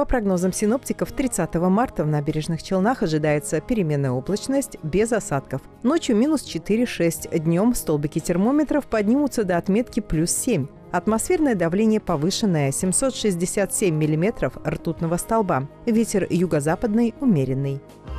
По прогнозам синоптиков, 30 марта в набережных Челнах ожидается переменная облачность без осадков. Ночью минус 4-6, днем столбики термометров поднимутся до отметки плюс 7. Атмосферное давление повышенное – 767 миллиметров ртутного столба. Ветер юго-западный умеренный.